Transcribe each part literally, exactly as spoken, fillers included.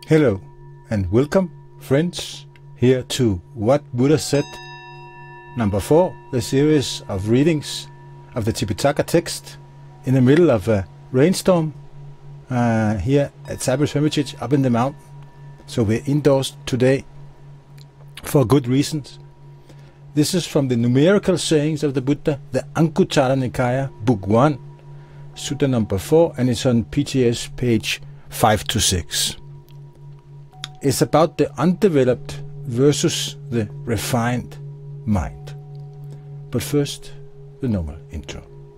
Hello and welcome, friends, here to What Buddha Said, number four, the series of readings of the Tipitaka text in the middle of a rainstorm uh, here at Cypress Hermitage up in the mountain. So we're indoors today for good reasons. This is from the Numerical sayings of the Buddha, the Ańguttara Nikāya, book one, sutta number four, and it's on P T S page five to six. It's about the undeveloped versus the refined mind. But first, the normal intro.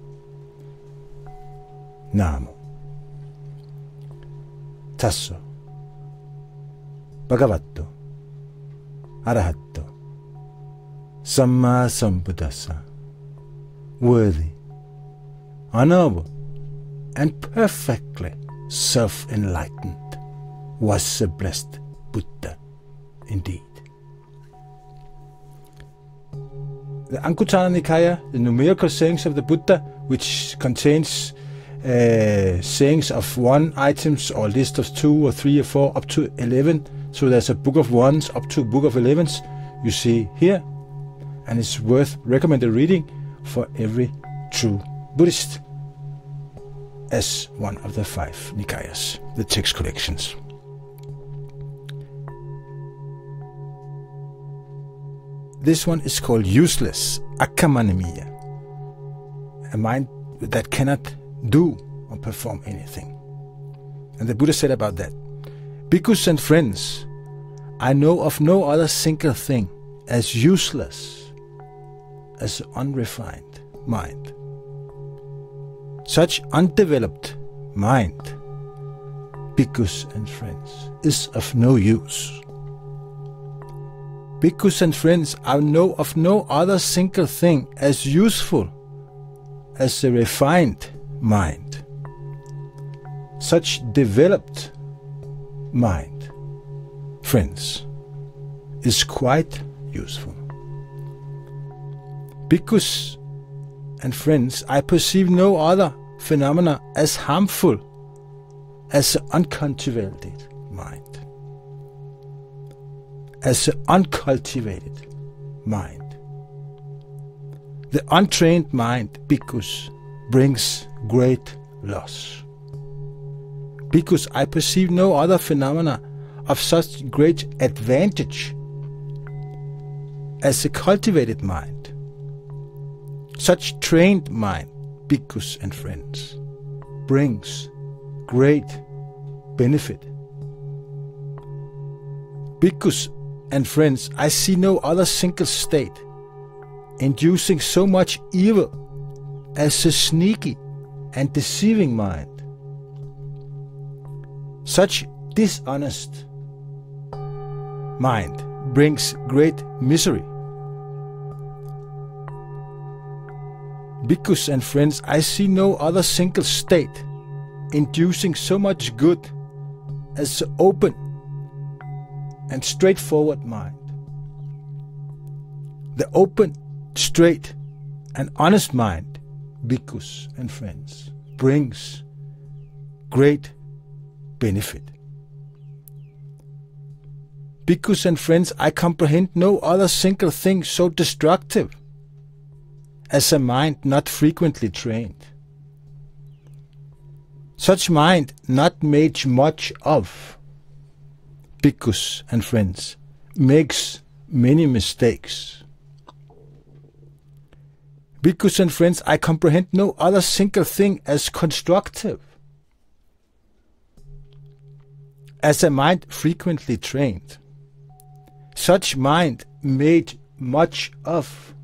Namo Tasso Bhagavato Arahato Samma Sambuddhassa. Worthy, honorable, and perfectly self-enlightened was the blessed Buddha indeed. The Ańguttara Nikāya, the numerical sayings of the Buddha, which contains uh, sayings of one items or list of two or three or four up to eleven. So there's a book of ones up to a book of elevens you see here, and it's worth recommended reading for every true Buddhist as one of the five Nikāyas, the text collections. This one is called useless, Akammaniya, a mind that cannot do or perform anything. And the Buddha said about that, Bhikkhus and friends, I know of no other single thing as useless as the unrefined mind. Such undeveloped mind, Bhikkhus and friends, is of no use. Bhikkhus and friends, I know of no other single thing as useful as the refined mind. Such developed mind, friends, is quite useful. Bhikkhus and friends, I perceive no other phenomena as harmful as the uncultivated mind. As the uncultivated mind. The untrained mind, Bhikkhus, brings great loss. Bhikkhus, I perceive no other phenomena of such great advantage as the cultivated mind. Such trained mind, Bhikkhus and friends, brings great benefit. Bhikkhus and friends, I see no other single state inducing so much evil as the sneaky and deceiving mind. Such dishonest mind brings great misery. Bhikkhus and friends, I see no other single state inducing so much good as the open and straightforward mind. The open, straight, and honest mind, Bhikkhus and friends, brings great benefit. Bhikkhus and friends, I comprehend no other single thing so destructive as a mind not frequently trained. Such mind not made much of, Bhikkhus and friends, makes many mistakes. Bhikkhus and friends, I comprehend no other single thing as constructive as a mind frequently trained. Such mind made much of,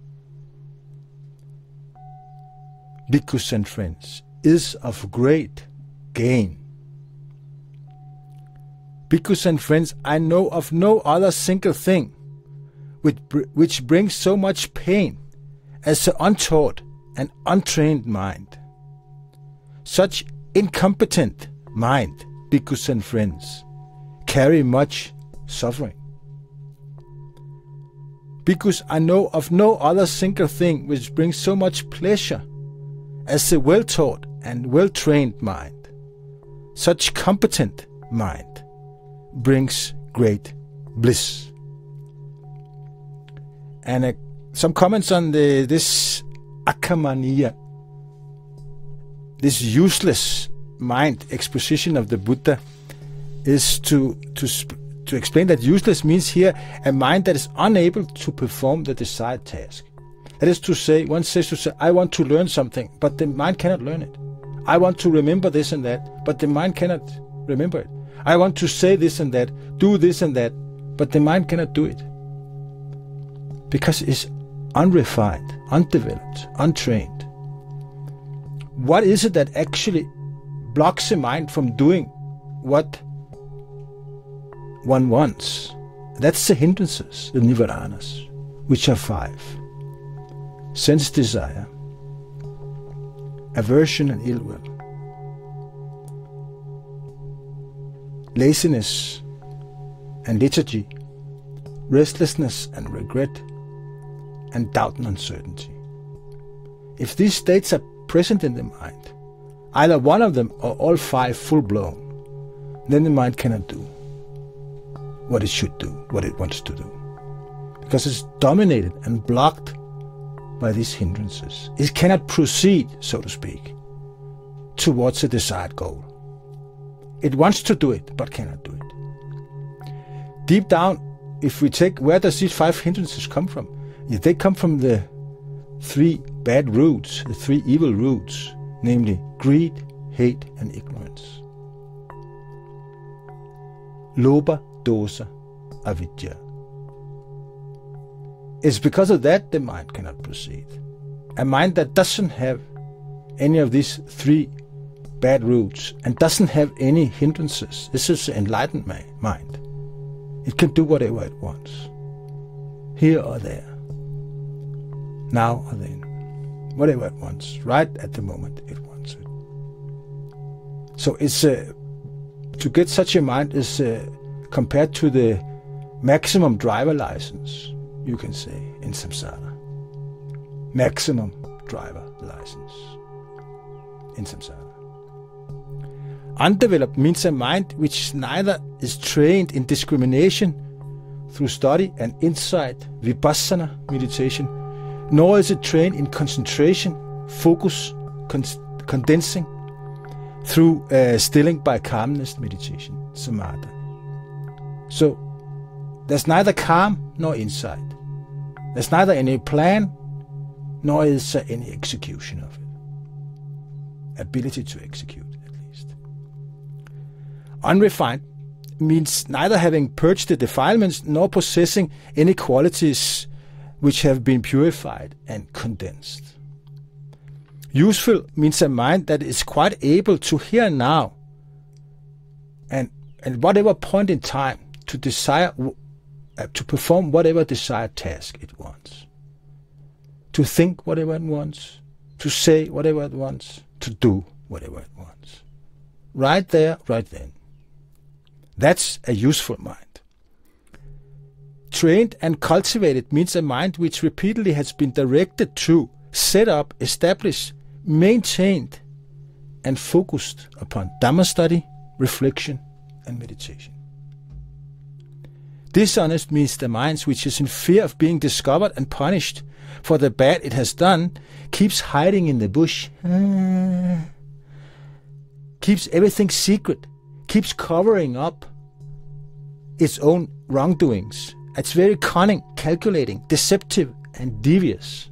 Bhikkhus and friends, is of great gain. Bhikkhus and friends, I know of no other single thing which, br which brings so much pain as the untaught and untrained mind. Such incompetent mind, Bhikkhus and friends, carry much suffering. Bhikkhus, I know of no other single thing which brings so much pleasure as the well-taught and well-trained mind. Such competent mind, brings great bliss. And uh, some comments on the, this Akammaniya, this useless mind exposition of the Buddha, is to to to explain that useless means here a mind that is unable to perform the desired task. That is to say, one says to say, I want to learn something, but the mind cannot learn it. I want to remember this and that, but the mind cannot remember it. I want to say this and that, do this and that, but the mind cannot do it. Because it's unrefined, undeveloped, untrained. What is it that actually blocks the mind from doing what one wants? That's the hindrances, the nivaranas, which are five. Sense desire, aversion and ill will, laziness and lethargy, restlessness and regret, and doubt and uncertainty. If these states are present in the mind, either one of them or all five full-blown, then the mind cannot do what it should do, what it wants to do. Because it's dominated and blocked by these hindrances. It cannot proceed, so to speak, towards a desired goal. It wants to do it, but cannot do it. Deep down, if we take, where does these five hindrances come from? They come from the three bad roots, the three evil roots, namely greed, hate, and ignorance. Lobha, dosa, avidya. It's because of that the mind cannot proceed. A mind that doesn't have any of these three bad roots and doesn't have any hindrances, this is an enlightened mind. It can do whatever it wants, here or there, now or then, whatever it wants, right at the moment it wants it. So it's uh, to get such a mind is uh, compared to the maximum driver license, you can say, in samsara. Maximum driver license in samsara. Undeveloped means a mind which neither is trained in discrimination through study and insight, vipassana meditation, nor is it trained in concentration, focus, con condensing, through uh, stilling by calmness meditation, Samahita. So there's neither calm nor insight. There's neither any plan nor is there any execution of it. Ability to execute, at least. Unrefined means neither having purged the defilements nor possessing any qualities which have been purified and condensed. Useful means a mind that is quite able to here and now and at whatever point in time to desire, uh, to perform whatever desired task it wants. To think whatever it wants, to say whatever it wants, to do whatever it wants. Right there, right then. That's a useful mind. Trained and cultivated means a mind which repeatedly has been directed to, set up, established, maintained, and focused upon Dhamma study, reflection, and meditation. Dishonest means the mind which is in fear of being discovered and punished for the bad it has done, keeps hiding in the bush, uh, keeps everything secret, keeps covering up its own wrongdoings. It's very cunning, calculating, deceptive, and devious.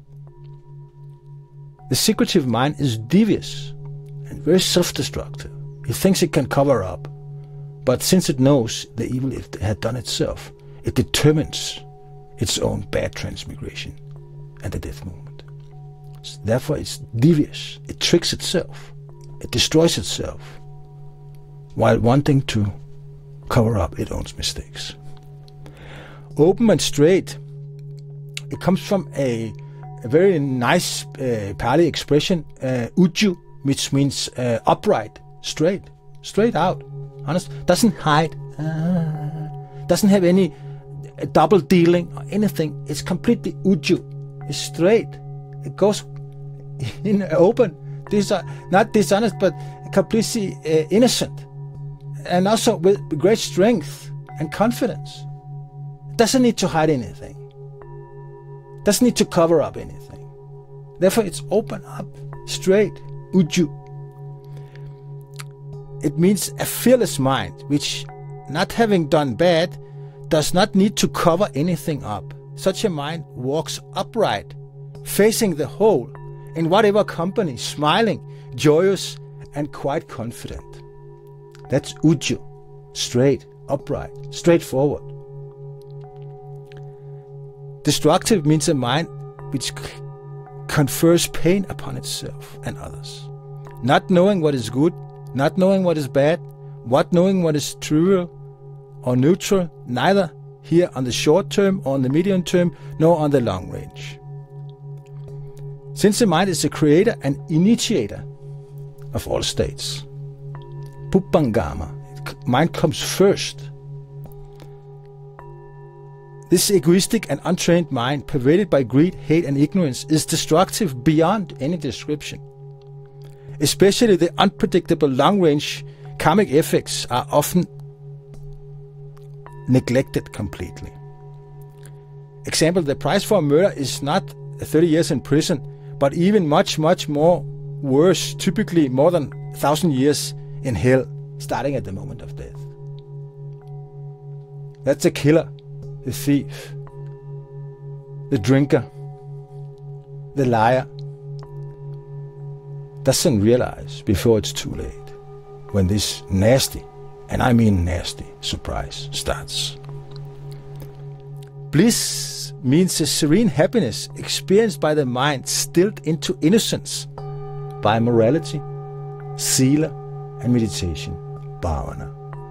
The secretive mind is devious and very self-destructive. It thinks it can cover up, but since it knows the evil it had done itself, it determines its own bad transmigration at the death moment. So therefore it's devious. It tricks itself. It destroys itself while wanting to cover up its own mistakes. Open and straight, it comes from a, a very nice uh, Pali expression, uh, uju, which means uh, upright, straight, straight out, honest, doesn't hide, uh, doesn't have any uh, double dealing or anything. It's completely uju, it's straight, it goes in open, Dis not dishonest, but completely uh, innocent, and also with great strength and confidence. It doesn't need to hide anything. It doesn't need to cover up anything. Therefore, it's open up, straight, ujju. It means a fearless mind, which, not having done bad, does not need to cover anything up. Such a mind walks upright, facing the whole, in whatever company, smiling, joyous, and quite confident. That's ujju, straight, upright, straightforward. Destructive means a mind which confers pain upon itself and others. Not knowing what is good, not knowing what is bad, not knowing what is trivial or neutral, neither here on the short term or on the medium term, nor on the long range. Since the mind is the creator and initiator of all states, Puppangama, mind comes first. This egoistic and untrained mind, pervaded by greed, hate, and ignorance, is destructive beyond any description. Especially the unpredictable long-range karmic effects are often neglected completely. Example, the price for a murder is not thirty years in prison, but even much, much more worse, typically more than a thousand years in hell, starting at the moment of death. That's the killer, the thief, the drinker, the liar. Doesn't realize before it's too late, when this nasty, and I mean nasty, surprise starts. Bliss means a serene happiness experienced by the mind stilled into innocence by morality, sila, and meditation, bhavana.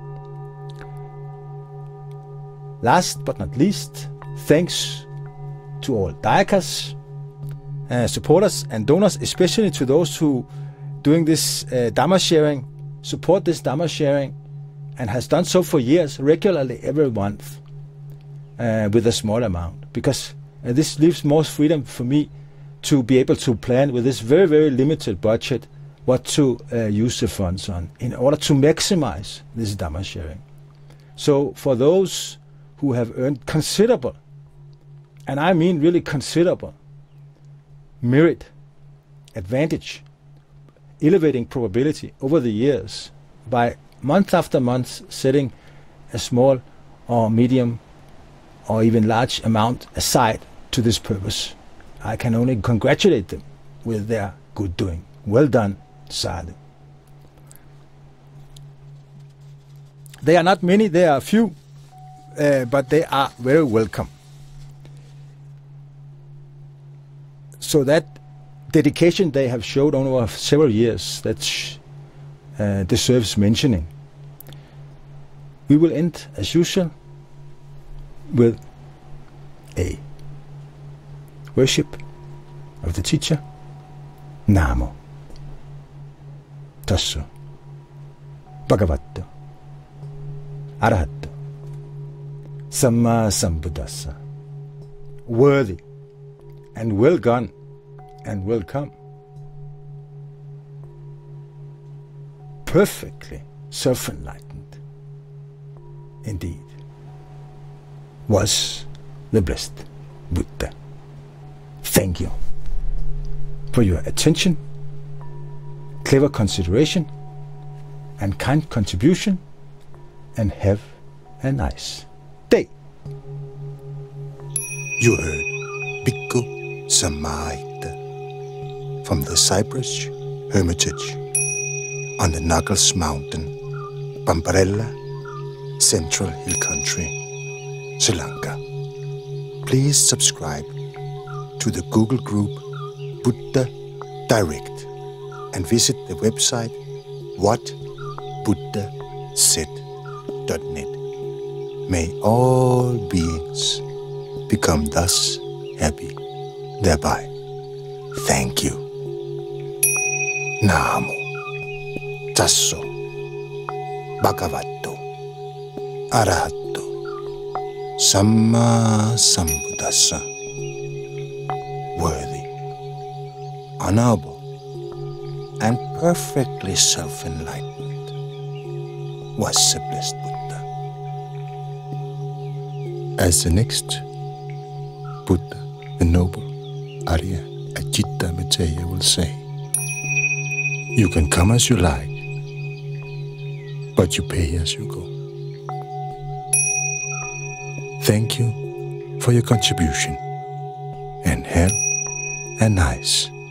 Last but not least, thanks to all Dayakas, uh, supporters and donors, especially to those who doing this uh, Dhamma sharing, support this Dhamma sharing, and has done so for years, regularly every month, uh, with a small amount. Because uh, this leaves more freedom for me to be able to plan with this very, very limited budget what to uh, use the funds on in order to maximize this Dhamma sharing. So for those who have earned considerable, and I mean really considerable, merit, advantage, elevating probability over the years by month after month setting a small or medium or even large amount aside to this purpose, I can only congratulate them with their good doing. Well done, Sadhu. They are not many, they are few, uh, but they are very welcome. So that dedication they have showed over several years, that uh, deserves mentioning. We will end, as usual, with a worship of the teacher, Namo Tasso Bhagavato Arahato Samma Sambuddhassa. Worthy and well gone and welcome, perfectly self-enlightened indeed was the blessed Buddha. Thank you for your attention, clever consideration, and kind contribution, and have a nice day. You heard Bhikkhu Samahita from the Cypress Hermitage on the Knuckles Mountain, Pamparella, Central Hill Country, Sri Lanka. Please subscribe to the Google group Buddha Direct and visit the website what buddha said dot net. May all beings become thus happy thereby. Thank you. Namo Tasso Bhagavato Arahato Samma Sambuddhassa. Worthy, honorable, and perfectly self-enlightened was the blessed Buddha. As the next Buddha, the noble Arya Ańguttara will say, you can come as you like, but you pay as you go. Thank you for your contribution, and have a nice